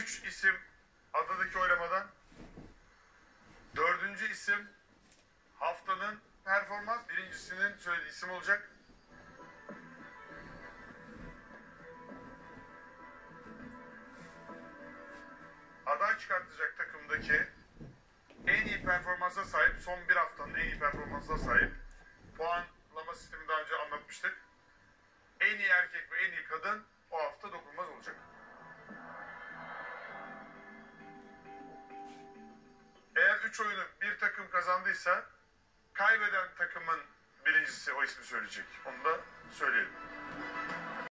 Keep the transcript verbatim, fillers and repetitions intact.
üç isim adadaki oylamadan. Dördüncü isim haftanın performans birincisinin söylediği isim olacak. Aday çıkartacak takımdaki en iyi performansa sahip, son bir haftanın en iyi performansına sahip, puanlama sistemi daha önce anlatmıştık. En iyi erkek ve en iyi kadın o hafta dokunulmaz olacak. Eğer üç oyunu bir takım kazandıysa kaybeden takımın birincisi o ismi söyleyecek. Onu da söyleyelim.